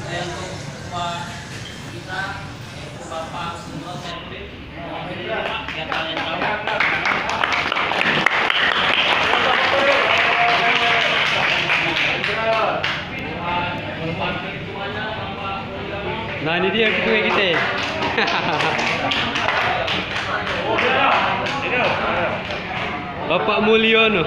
untuk ketua kita yaitu Bapak Sundro Seprit yang kalian tahu. Nah, ini dia ketua kita. Bapak Mulyono.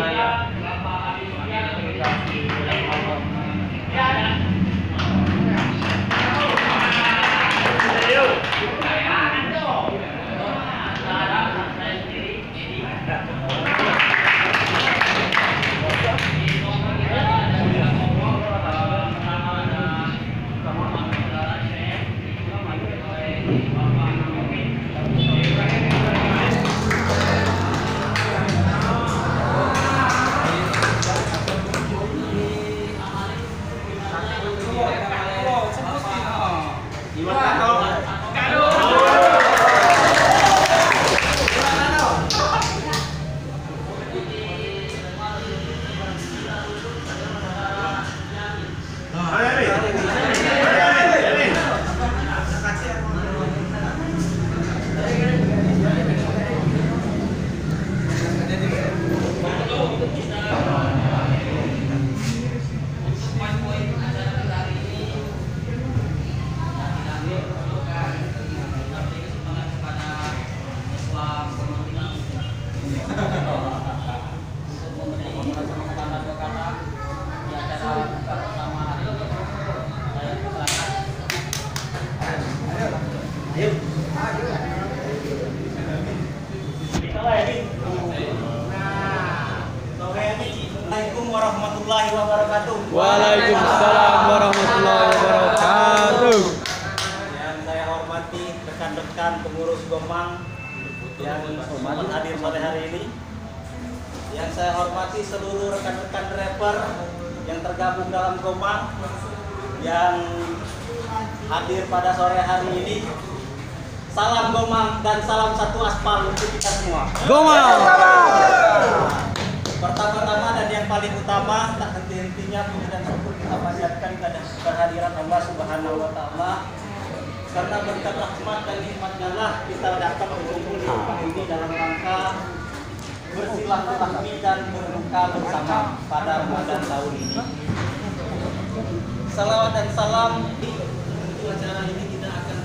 Assalamualaikum warahmatullahi wabarakatuh. Waalaikumsalam warahmatullahi wabarakatuh. Yang saya hormati rekan-rekan pengurus Gomang yang sempat hadir sore hari ini. Yang saya hormati seluruh rekan-rekan driver yang tergabung dalam Gomang yang hadir pada sore hari ini. Salam Gomang dan salam satu aspal untuk kita semua. Gomang. Pertama-tama dan yang paling utama, tak henti-hentinya puji dan syukur kita panjatkan kepada kehadiran Allah Subhanahu wa Ta'ala. Karena berkat rahmat dan nikmatnya lah kita dapat berkumpul di tempat ini dalam rangka bersilaturahmi dan berbuka bersama pada Ramadan tahun ini. Salawat dan salam untuk acara ini kita akan